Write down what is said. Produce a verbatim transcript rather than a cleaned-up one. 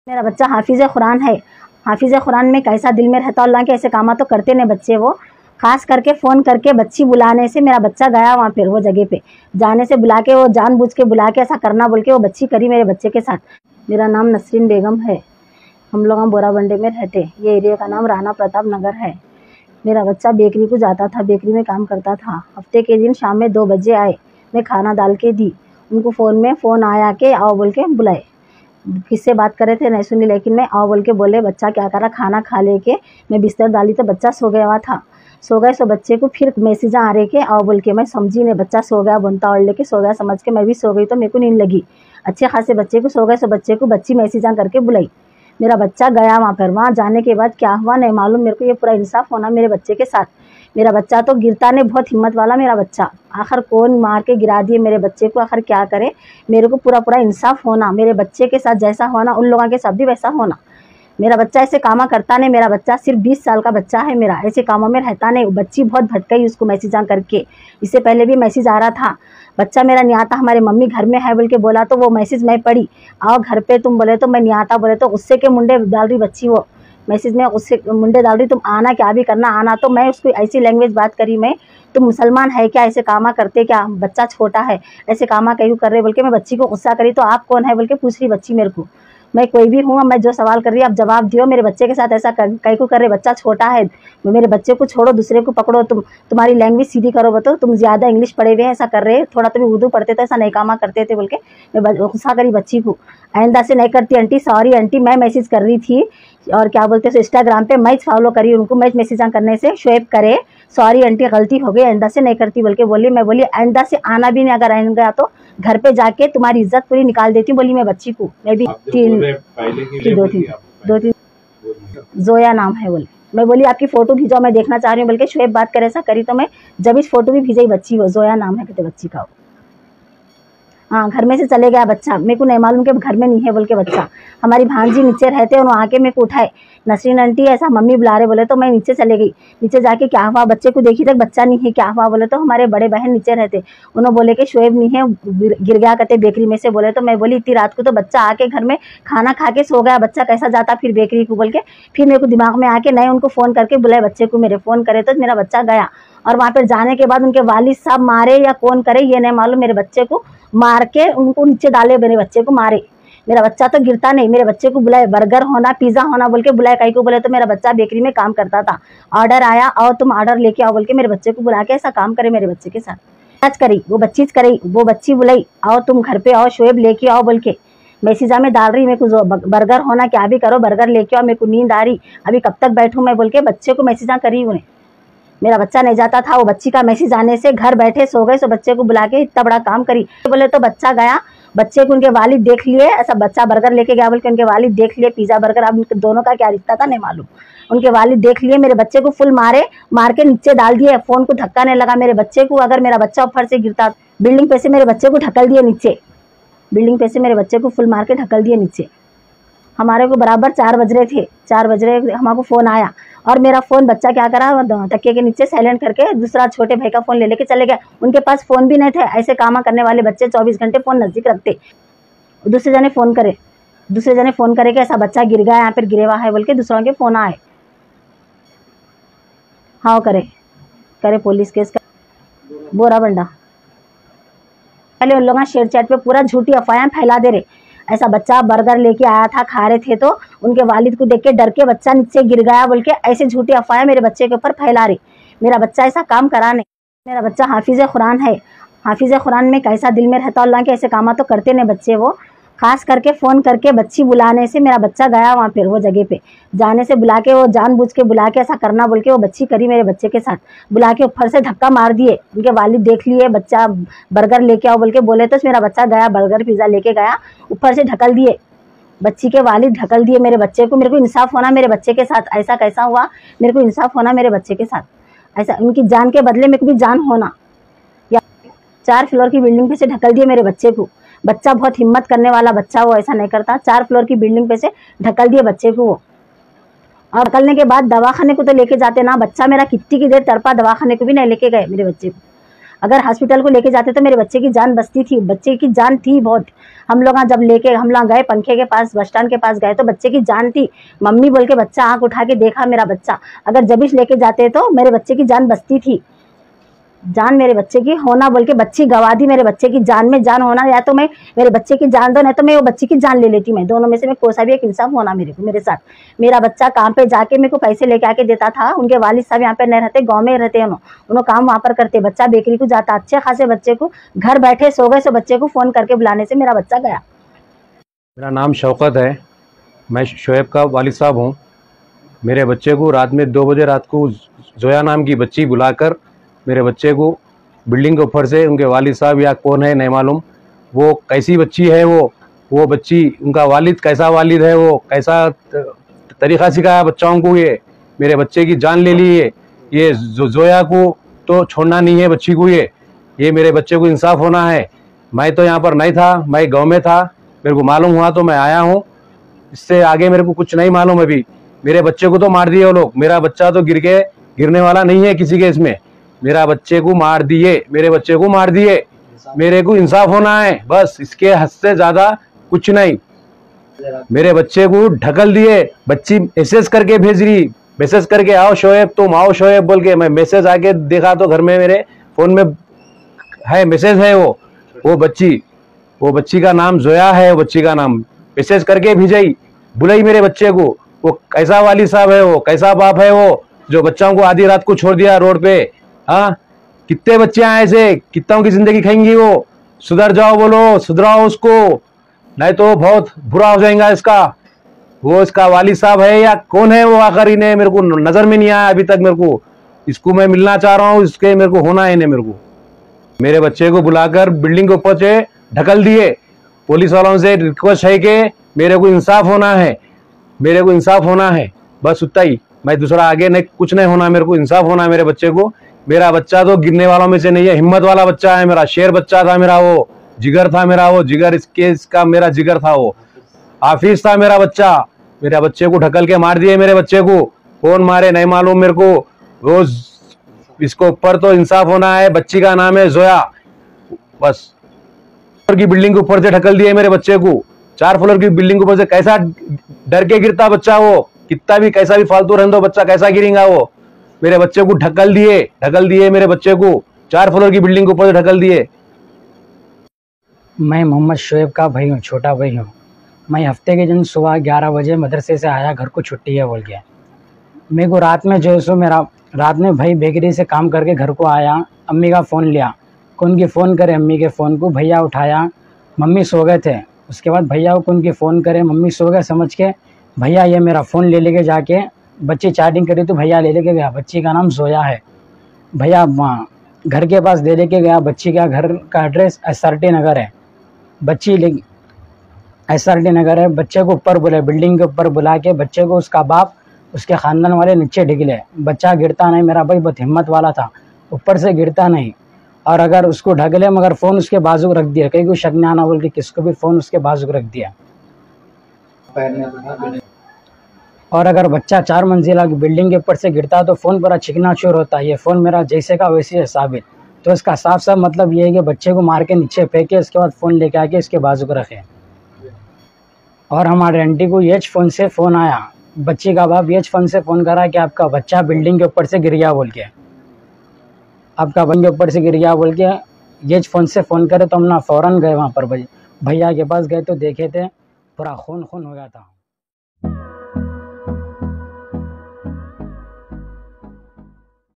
मेरा बच्चा हाफिज़ कुरान है। हाफिज़ कुरान में कैसा दिल में रहता, अल्लाह के ऐसे काम तो करते नहीं बच्चे। वो खास करके फ़ोन करके बच्ची बुलाने से मेरा बच्चा गया वहाँ पर वो जगह पे जाने से बुला के, वो जानबूझ के बुला के ऐसा करना बोल के वो बच्ची करी मेरे बच्चे के साथ। मेरा नाम नसरीन बेगम है। हम लोग हम बोराबंडे में रहते। ये एरिया का नाम राणा प्रताप नगर है। मेरा बच्चा बेकरी को जाता था, बेकरी में काम करता था। हफ्ते के दिन शाम में दो बजे आए, मैं खाना डाल के दी। उनको फ़ोन में फ़ोन आया के आओ बोल के बुलाए। किससे बात करे थे नहीं सुनी, लेकिन मैं आओ बोल के बोले। बच्चा क्या करा, खाना खा ले के मैं बिस्तर डाली तो बच्चा सो गया हुआ था। सो गए सो बच्चे को फिर मैसेज आ रहे के आओ बोल के, मैं समझी नहीं। बच्चा सो गया, बुनता और लेके सो गया समझ के मैं भी सो गई, तो मेरे को नींद लगी। अच्छे खासे बच्चे को सो गए सो बच्चे को बच्ची मैसेज आ करके बुलाई। मेरा बच्चा गया वहाँ पर। वहाँ जाने के बाद क्या हुआ नहीं मालूम मेरे को। ये पूरा इंसाफ होना मेरे बच्चे के साथ। मेरा बच्चा तो गिरता नहीं, बहुत हिम्मत वाला मेरा बच्चा। आखिर कौन मार के गिरा दिए मेरे बच्चे को, आखिर क्या करे। मेरे को पूरा पूरा इंसाफ होना मेरे बच्चे के साथ, जैसा होना उन लोगों के साथ भी वैसा होना। मेरा बच्चा ऐसे कामा करता नहीं। मेरा बच्चा सिर्फ बीस साल का बच्चा है मेरा, ऐसे कामों में रहता नहीं। बच्ची बहुत भटकाई उसको मैसेज आ करके। इससे पहले भी मैसेज आ रहा था। बच्चा मेरा नहीं आता, हमारे मम्मी घर में है बोल के बोला, तो वो मैसेज मैं पढ़ी। आओ घर पे तुम बोले तो मैं नहीं आता बोले, तो उससे के मुंडे डाल रही बच्ची। वो मैसेज में उससे मुंडे डाल रही, तुम आना क्या भी करना आना। तो मैं उसको ऐसी लैंग्वेज बात करी, मैं तुम मुसलमान है क्या, ऐसे कामा करते क्या, बच्चा छोटा है ऐसे कामा क्यों कर रहे बोल के मैं बच्ची को गुस्सा करी। तो आप कौन है बोल के पूछ रही बच्ची मेरे को। मैं कोई भी हूँ, मैं जो सवाल कर रही आप जवाब दियो। मेरे बच्चे के साथ ऐसा कई को कर रहे, बच्चा छोटा है। मेरे बच्चे को छोड़ो, दूसरे को पकड़ो। तुम तुम्हारी लैंग्वेज सीधी करो बताओ। तुम ज़्यादा इंग्लिश पढ़े हुए ऐसा कर रहे, थोड़ा तो भी उर्दू पढ़ते तो ऐसा नहीं कामा करते थे बोल के मैं गुस्सा करी बच्ची को। आइंदा से नहीं करती आंटी, सॉरी आंटी। मैं मैसेज कर रही थी और क्या बोलते हैं इंस्टाग्राम पे मैं फॉलो करी उनको। मैं मैसेज करने से शोएब करे, सॉरी आंटी गलती हो गई, आइंदा से नहीं करती बोल के बोली। मैं बोली आइंदा से आना भी नहीं, अगर आएंगे गया तो घर पे जाके तुम्हारी इज्जत पूरी निकाल देती बोली मैं बच्ची को। मैं भी तीन दो तीन दो तीन जोया नाम है बोले। मैं बोली आपकी फोटो भेजो, मैं देखना चाह रही हूँ बोल के शोएब बात करे ऐसा करी। तो मैं जब इस फोटो भी भेजी बच्ची, वो जोया नाम है कहते बच्ची का। हाँ घर में से चले गया बच्चा, मेरे को नहीं मालूम कि घर में नहीं है बोल के बच्चा। हमारी भांजी नीचे रहते हैं, उन्होंने आके मेरे को उठाए, नसरीन आंटी ऐसा मम्मी बुला रहे बोले। तो मैं नीचे चले गई। नीचे जाके क्या हुआ, बच्चे को देखी तक बच्चा नहीं है, क्या हुआ बोले। तो हमारे बड़े बहन नीचे रहते, उन्होंने बोले कि शोएब नहीं है, गिर गया कहते बेकरी में से बोले। तो मैं बोली इतनी रात को तो बच्चा आके घर में खाना खा के सो गया, बच्चा कैसा जाता फिर बेकरी को बोल के। फिर मेरे को दिमाग में आके नहीं उनको फ़ोन करके बुलाए बच्चे को, मेरे फ़ोन करे तो मेरा बच्चा गया। और वहाँ पर जाने के बाद उनके वालिद साहब मारे या कौन करे ये नहीं मालूम, मेरे बच्चे को मार के उनको नीचे डाले, मेरे बच्चे को मारे। मेरा बच्चा तो गिरता नहीं, मेरे बच्चे को बुलाए, बर्गर होना पिज़्ज़ा होना बोल के बुलाए। कहीं को बोले तो मेरा बच्चा बेकरी में काम करता था, ऑर्डर आया और तुम ऑर्डर लेके आओ बोल के मेरे बच्चे को बुला के ऐसा काम करे मेरे बच्चे के साथ। आज करी वो बच्ची करी, वो बच्ची बुलाई आओ तुम घर पे आओ, शोएब लेके आओ बोल के मैसेजा में डाल रही। मेरे को बर्गर होना क्या भी करो, बर्गर लेके आओ, मेरे को नींद आ रही, अभी कब तक बैठूँ मैं बोल के बच्चे को मैसेजा करी उन्हें। मेरा बच्चा नहीं जाता था, वो बच्ची का मैसेज आने से घर बैठे सो गए, सो बच्चे को बुला के इतना बड़ा काम करी बोले। तो बच्चा गया, बच्चे को उनके वालिद देख लिए, ऐसा बच्चा बर्गर लेके गया बोल के उनके वालिद देख लिए, पिज़्ज़ा बर्गर। अब उनके दोनों का क्या रिश्ता था नहीं मालूम। उनके वालिद देख लिए, मेरे बच्चे को फुल मारे, मार के नीचे डाल दिए। फ़ोन को धक्का नहीं लगा मेरे बच्चे को, अगर मेरा बच्चा ऊपर से गिरता। बिल्डिंग पे से मेरे बच्चे को ढकल दिए नीचे, बिल्डिंग पे से मेरे बच्चे को फुल मार के ढकल दिए नीचे। हमारे को बराबर चार बज रहे थे, चार बज रहे हमारे फ़ोन आया और मेरा फ़ोन बच्चा क्या करा तकिए के नीचे साइलेंट करके दूसरा छोटे भाई का फ़ोन ले लेके चले गए। उनके पास फ़ोन भी नहीं थे, ऐसे कामा करने वाले बच्चे चौबीस घंटे फ़ोन नज़दीक रखते। दूसरे जने फ़ोन करे, दूसरे जने फ़ोन करे कि ऐसा बच्चा गिर गया यहाँ पर गिरे हुआ है बोल के दूसरों के फ़ोन आए। हाँ करे करे पुलिस केस कर बोराबंडा। पहले उन लोग शेयर चैट पे पूरा झूठी अफवाहें फैला दे रहे, ऐसा बच्चा बर्गर लेके आया था, खा रहे थे तो उनके वालिद को देख के डर के बच्चा नीचे गिर गया बोल के ऐसे झूठी अफवाहें मेरे बच्चे के ऊपर फैला रही। मेरा बच्चा ऐसा काम करा नहीं। मेरा बच्चा हाफिज़ कुरान है। हाफिज़ कुरान में कैसा दिल में रहता, अल्लाह के ऐसे काम तो करते नहीं बच्चे। वो खास करके फ़ोन करके बच्ची बुलाने से मेरा बच्चा गया वहाँ पर वो जगह पे जाने से बुला के, वो जानबूझ के बुला के ऐसा करना बोल के वो बच्ची करी मेरे बच्चे के साथ। बुला के ऊपर से धक्का मार दिए, उनके वालिद देख लिए, बच्चा बर्गर लेके आओ बोल के बोले तो मेरा बच्चा गया, बर्गर पिज़्ज़ा लेके गया, ऊपर से ढकल दिए, बच्ची के वालिद ढकल दिए मेरे बच्चे को। मेरे को इंसाफ होना मेरे बच्चे के साथ, ऐसा कैसा हुआ, मेरे को इंसाफ होना मेरे बच्चे के साथ। ऐसा उनकी जान के बदले मेरे को भी जान होना। या चार फ्लोर की बिल्डिंग पे से ढकल दिए मेरे बच्चे को। बच्चा बहुत हिम्मत करने वाला बच्चा, वो ऐसा नहीं करता। चार फ्लोर की बिल्डिंग पे से ढकल दिए बच्चे को वो। और ढकलने के बाद दवाखाने को तो लेके जाते ना, बच्चा मेरा कितनी की देर तड़पा, दवाखाने को भी नहीं लेके गए मेरे बच्चे को। अगर हॉस्पिटल को लेके जाते तो मेरे बच्चे की जान बचती थी, बच्चे की जान थी बहुत। हम लोग जब लेके हम लोग गए पंखे के पास, बस स्टैंड के पास गए तो बच्चे की जान थी। मम्मी बोल के बच्चा आंख उठा के देखा मेरा बच्चा, अगर जबिश लेके जाते तो मेरे बच्चे की जान बचती थी। जान मेरे बच्चे की होना बोल के बच्ची गवा दी, मेरे बच्चे की जान में जान होना, या तो मैं मेरे बच्चे की जान दो नहीं तो मैं वो बच्ची की जान ले लेती। मैं दोनों में से मैं कोई सा भी एक इंसाफ होना मेरे को मेरे साथ। मेरा बच्चा काम पे जाके मेरे को पैसे लेके आके देता था, उनके वालिद साहब यहाँ पे नहीं रहते, गाँव में रहते हैं, उन्होंने काम वहाँ पर करते। बच्चा बेकरी को जाता, अच्छे खासे बच्चे को घर बैठे सो गए, सो बच्चे को फोन करके बुलाने से मेरा बच्चा गया। मेरा नाम शौकत है, मैं शोएब का वालिद साहब हूँ। मेरे बच्चे को रात में दो बजे रात को जोया नाम की बच्ची बुलाकर मेरे बच्चे को बिल्डिंग के ऊपर से, उनके वालिद साहब या कौन है नहीं मालूम, वो कैसी बच्ची है, वो वो बच्ची उनका वालिद कैसा वालिद है, वो कैसा तरीक़ा सिखाया बच्चों को, ये मेरे बच्चे की जान ले ली है। ये जो जोया को तो छोड़ना नहीं है बच्ची को, ये ये मेरे बच्चे को इंसाफ होना है। मैं तो यहाँ पर नहीं था, मैं गाँव में था, मेरे को मालूम हुआ तो मैं आया हूँ, इससे आगे मेरे को कुछ नहीं मालूम। अभी मेरे बच्चे को तो मार दिए वो लोग, मेरा बच्चा तो गिर के गिरने वाला नहीं है किसी केस में। मेरा बच्चे को मार दिए, मेरे बच्चे को मार दिए, मेरे को इंसाफ होना है बस, इसके हद से ज्यादा कुछ नहीं। मेरे बच्चे को ढकल दिए, बच्ची मैसेज करके भेज रही, मैसेज करके आओ शोएब, तुम आओ शोएब बोल के। मैं मैसेज आके देखा तो घर में मेरे फोन में है मैसेज है, वो वो बच्ची वो बच्ची का नाम जोया है, वो बच्ची का नाम मैसेज करके भेजाई, बुलाई मेरे बच्चे को। वो कैसा वाली साहब है, वो कैसा बाप है वो, जो बच्चों को आधी रात को छोड़ दिया रोड पे। हाँ, कितने बच्चे आए ऐसे, कितनों की जिंदगी खाएंगी वो। सुधर जाओ बोलो, सुधराओ उसको, नहीं तो बहुत बुरा हो जाएगा इसका। वो इसका वाली साहब है या कौन है वो, आखिरी ने मेरे को नजर में नहीं आया अभी तक। मेरे को इसको मैं मिलना चाह रहा हूँ, इसके मेरे को होना है नहीं। मेरे को मेरे बच्चे को बुलाकर बिल्डिंग के ऊपर से ढकल दिए। पुलिस वालों से रिक्वेस्ट है कि मेरे को इंसाफ होना है, मेरे को इंसाफ होना है, बस उतना ही। मैं दूसरा आगे नहीं, कुछ नहीं होना, मेरे को इंसाफ होना है मेरे बच्चे को। मेरा बच्चा तो गिरने वालों में से नहीं है, हिम्मत वाला बच्चा है मेरा, शेर बच्चा था मेरा, वो जिगर था मेरा, वो जिगर इसके इसका मेरा जिगर था, वो हाफिज था मेरा बच्चा। मेरे बच्चे को ढकल के मार दिए मेरे बच्चे को, कौन मारे नहीं मालूम मेरे को। रोज इसको ऊपर तो इंसाफ होना है। बच्ची का नाम है जोया, बस की बिल्डिंग के ऊपर से ढकल दिए मेरे बच्चे को। चार फ्लोर की बिल्डिंग के ऊपर से कैसा डर के गिरता बच्चा, वो कितना भी कैसा भी फालतू रहने दो, बच्चा कैसा गिरेगा वो। मेरे बच्चे को ढकल दिए ढकल दिए मेरे बच्चे को चार फ्लोर की बिल्डिंग के ऊपर से ढकल दिए। मैं मोहम्मद शोएब का भाई हूँ, छोटा भाई हूँ। मैं हफ्ते के दिन सुबह ग्यारह बजे मदरसे से आया, घर को छुट्टी है बोल के। मेरे को रात में जो है सो मेरा रात में भाई बेकरी से काम करके घर को आया, अम्मी का फ़ोन लिया, कौन की फ़ोन करे अम्मी के फ़ोन को, भैया उठाया, मम्मी सो गए थे। उसके बाद भैया को कौन की फ़ोन करे, मम्मी सो गए समझ के भैया ये मेरा फ़ोन ले लेके जाके बच्ची चैटिंग करी तो भैया ले लेके गया। बच्ची का नाम जोया है, भैया वहाँ घर के पास ले लेके गया। बच्ची का घर का address S R T Nagar है, बच्ची ले एस आर टी नगर है। बच्चे को ऊपर बुलाए, बिल्डिंग के ऊपर बुला के बच्चे को उसका बाप उसके ख़ानदान वाले नीचे ढिगले। बच्चा गिरता नहीं, मेरा भाई बहुत हिम्मत वाला था, ऊपर से गिरता नहीं। और अगर उसको ढगले मगर फ़ोन उसके बाजू रख दिया, कहीं को शक नहीं आना बोल के किसको भी फ़ोन उसके बाजू रख दिया। और अगर बच्चा चार मंजिला की बिल्डिंग के ऊपर से गिरता तो फ़ोन पूरा चिकना चूर होता है। ये फ़ोन मेरा जैसे का वैसे है साबित। तो इसका साफ साफ मतलब ये है कि बच्चे को मार के नीचे फेंके, इसके बाद फ़ोन लेके आके इसके बाजू को रखे। और हमारे आंटी को ये फ़ोन से फ़ोन आया, बच्ची का बाप ये फ़ोन से फ़ोन करा कि आपका बच्चा बिल्डिंग के ऊपर से गिर गया बोल के, आपका बिल्डिंग के ऊपर से गिर गया बोल के ये फ़ोन से फ़ोन करे। तो हम ना फ़ौरन गए वहाँ पर, भैया के पास गए तो देखे थे पूरा खून खून हो गया था।